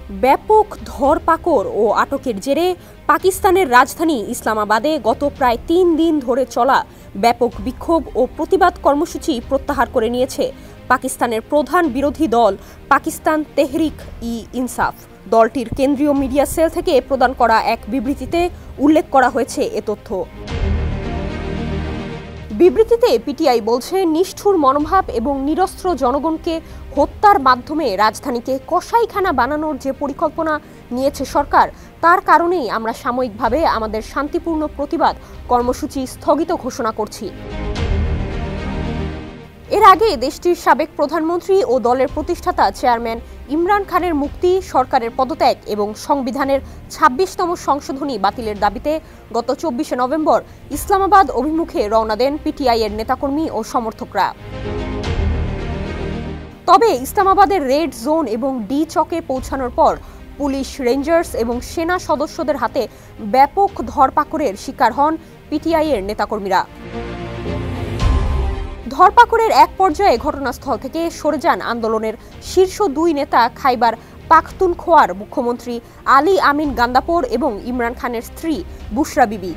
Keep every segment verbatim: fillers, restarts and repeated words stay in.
ব্যাপক ধরপাকড় ও আটকের জেরে পাকিস্তানের রাজধানী ইসলামাবাদে গত প্রায় তিন দিন ধরে চলা ব্যাপক বিক্ষোভ ও প্রতিবাদ কর্মসূচি প্রত্যাহার করে নিয়েছে পাকিস্তানের প্রধান বিরোধী দল পাকিস্তান তেহরিক-ই-ইনসাফ। দলটির কেন্দ্রীয় মিডিয়া সেল থেকে প্রদান করা এক বিবৃতিতে উল্লেখ করা হয়েছে এ তথ্য। বিবৃতিতে পিটিআই বলছে, নিষ্ঠুর মনোভাব এবং নিরস্ত্র জনগণকে হত্যার মাধ্যমে রাজধানীকে কসাইখানা বানানোর যে পরিকল্পনা নিয়েছে সরকার, তার কারণেই আমরা সাময়িকভাবে আমাদের শান্তিপূর্ণ প্রতিবাদ কর্মসূচি স্থগিত ঘোষণা করছি। এর আগে দেশটির সাবেক প্রধানমন্ত্রী ও দলের প্রতিষ্ঠাতা চেয়ারম্যান ইমরান খানের মুক্তি, সরকারের পদত্যাগ এবং সংবিধানের ছাব্বিশতম সংশোধনী বাতিলের দাবিতে গত চব্বিশে নভেম্বর ইসলামাবাদ অভিমুখে রওনা দেন পিটিআই এর নেতাকর্মী ও সমর্থকরা। তবে ইসলামাবাদের রেড জোন এবং ডি চকে পৌঁছানোর পর পুলিশ, রেঞ্জার্স এবং সেনা সদস্যদের হাতে ব্যাপক ধরপাকড়ের শিকার হন পিটিআই এর নেতাকর্মীরা। ধরপাকড়ের এক পর্যায়ে ঘটনাস্থল থেকে সরে যান আন্দোলনের শীর্ষ দুই নেতা খাইবার পাখতুনখোয়ার মুখ্যমন্ত্রী আলী আমিন গান্দাপোর এবং ইমরান খানের স্ত্রী বুশরা বিবি।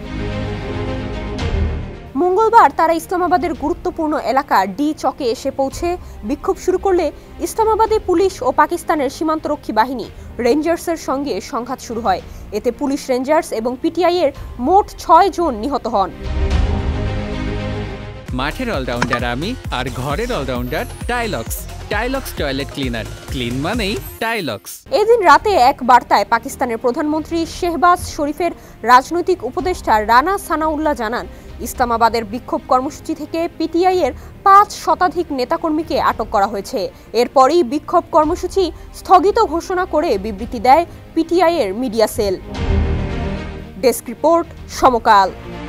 মঙ্গলবার তারা ইসলামাবাদের গুরুত্বপূর্ণ এলাকা ডি চকে এসে পৌঁছে বিক্ষোভ শুরু করলে ইসলামাবাদে পুলিশ ও পাকিস্তানের সীমান্তরক্ষী বাহিনী রেঞ্জার্সের সঙ্গে সংঘাত শুরু হয়। এতে পুলিশ, রেঞ্জার্স এবং পিটিআই এর মোট ছয় জন নিহত হন। মাঠের অলরাউন্ডার আমি, আর ঘরের allrounder Tilex. Tilex toilet cleaner, clean মানেই টাইলক্স। এদিন রাতে এক বার্তায় পাকিস্তানের প্রধানমন্ত্রী শেহবাজ শরীফের রাজনৈতিক উপদেষ্টা রানা সানাউল্লাহ জানান, ইসলামাবাদের বিক্ষোভ কর্মসূচি থেকে পিটিআই এর পাঁচ শতাধিক নেতাকর্মীকে আটক করা হয়েছে। এরপরই বিক্ষোভ কর্মসূচি স্থগিত ঘোষণা করে বিবৃতি দেয় পিটিআই এর মিডিয়া সেল। ডেস্ক রিপোর্ট, সমকাল।